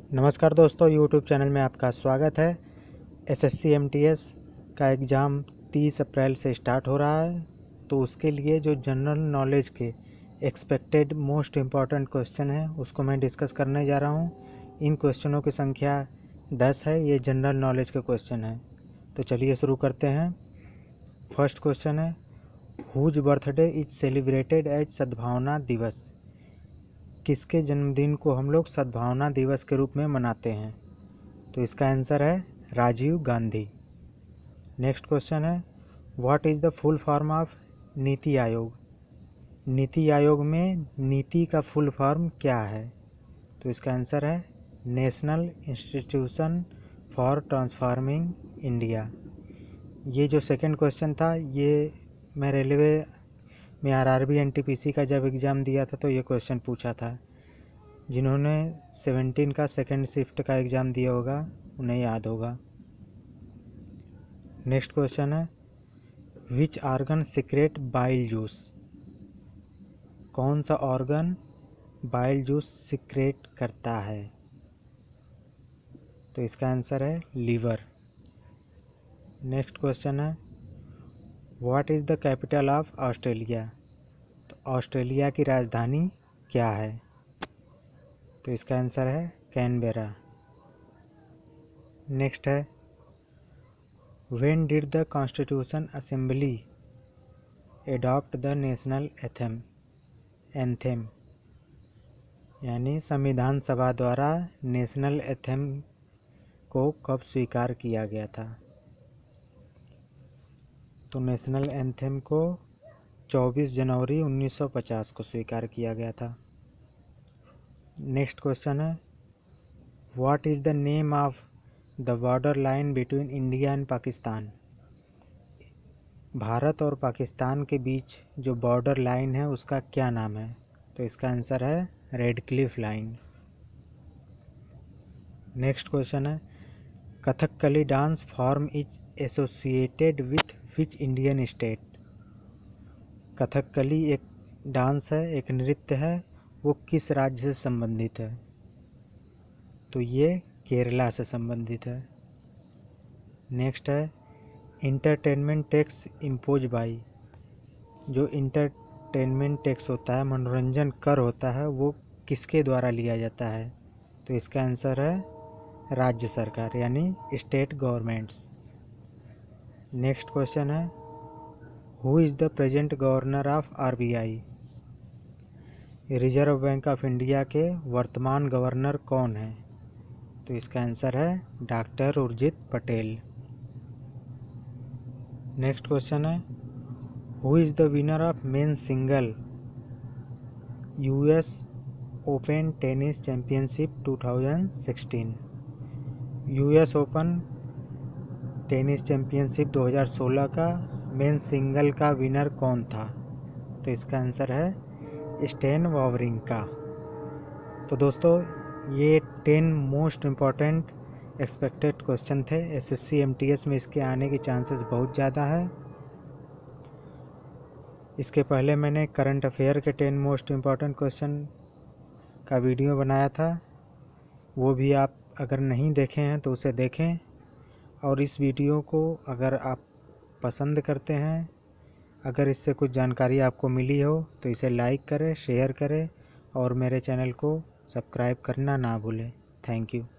नमस्कार दोस्तों, YouTube channel में आपका स्वागत है। एसएससी एमटीएस का एग्ज़ाम 30 अप्रैल से स्टार्ट हो रहा है, तो उसके लिए जो जनरल नॉलेज के एक्सपेक्टेड मोस्ट इम्पॉर्टेंट क्वेश्चन है उसको मैं डिस्कस करने जा रहा हूँ। इन क्वेश्चनों की संख्या 10 है। ये जनरल नॉलेज के क्वेश्चन हैं, तो चलिए शुरू करते हैं। फर्स्ट क्वेश्चन है, whose birthday is celebrated as Sadbhavana Diwas. किसके जन्मदिन को हम लोग सद्भावना दिवस के रूप में मनाते हैं? तो इसका आंसर है राजीव गांधी। नेक्स्ट क्वेश्चन है, what is the full form of NITI Aayog. NITI Aayog में नीति का फुल फॉर्म क्या है? तो इसका आंसर है national institution for transforming India. ये जो सेकंड क्वेश्चन था, ये मैं रेलवे में आरआरबी एनटीपीसी का जब एग्ज़ाम दिया था तो ये क्वेश्चन पूछा था। जिन्होंने 17 का सेकंड शिफ्ट का एग्ज़ाम दिया होगा उन्हें याद होगा। नेक्स्ट क्वेश्चन है, which organ secrete bile juice. कौन सा ऑर्गन बाइल जूस सीक्रेट करता है? तो इसका आंसर है लीवर। नेक्स्ट क्वेश्चन है, what is the capital of Australia. तो ऑस्ट्रेलिया की राजधानी क्या है? तो इसका आंसर है कैनबेरा। नेक्स्ट है, when did the constitution assembly adopt the national anthem. यानी संविधान सभा द्वारा नेशनल एंथेम को कब स्वीकार किया गया था? तो नेशनल एंथेम को 24 जनवरी 1950 को स्वीकार किया गया था। नेक्स्ट क्वेश्चन है, what is the name of the border line between India and Pakistan. Bharat और पाकिस्तान के बीच जो बॉर्डर लाइन है उसका क्या नाम है? तो इसका आंसर है Radcliffe line. Next question है, Kathakali dance form is associated with which Indian state. Kathakali एक डांस है, एक नृत्य है, वो किस राज्य से संबंधित है? तो ये केरला से संबंधित है। नेक्स्ट है, इंटरटेनमेंट टैक्स इम्पोज बाई। जो इंटरटेनमेंट टैक्स होता है, मनोरंजन कर होता है, वो किसके द्वारा लिया जाता है? तो इसका आंसर है राज्य सरकार यानी स्टेट गवर्नमेंट्स। नेक्स्ट क्वेश्चन है, who is the present governor of RBI. Reserve bank of India के वर्तमान गवर्नर कौन है? तो इसका आंसर है doctor Urjit Patel. Next question है, who is the winner of men single US open tennis championship 2016। US open tennis championship 2016 का men single का विनर कौन था? तो इसका आंसर है स्टेन वावरिंका। तो दोस्तों, ये 10 मोस्ट इम्पॉर्टेंट एक्सपेक्टेड क्वेश्चन थे। एसएससी एमटीएस में इसके आने के चांसेस बहुत ज़्यादा है। इसके पहले मैंने करंट अफेयर के 10 मोस्ट इम्पॉर्टेंट क्वेश्चन का वीडियो बनाया था, वो भी आप अगर नहीं देखे हैं तो उसे देखें। और इस वीडियो को अगर आप पसंद करते हैं, अगर इससे कुछ जानकारी आपको मिली हो तो इसे लाइक करें, शेयर करें और मेरे चैनल को सब्सक्राइब करना ना भूलें। Thank you.